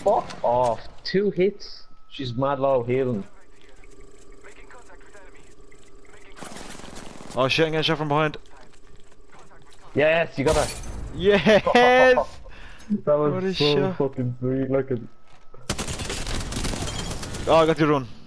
Fuck off. 2 hits. She's mad low healing. Oh shit, I'm getting shot from behind. Yes, you got her. Yes! That What a was so shot. fucking sweet looking. Oh, I got the run.